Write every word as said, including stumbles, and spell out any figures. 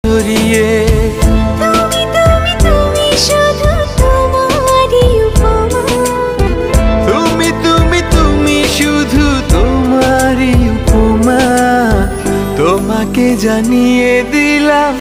জড়িয়ে তুমি তুমি তুমি শুধু তোমারই উপমা, তুমি তুমি তুমি শুধু তোমারই উপমা, তোমাকে জানিয়ে দিলাম।